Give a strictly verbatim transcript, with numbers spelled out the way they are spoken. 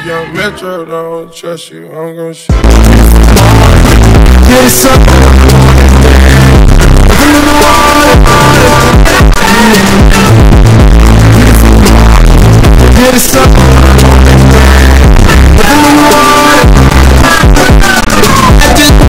young Metro, don't trust you, I'm gon' shoot. Get it up. Get it up.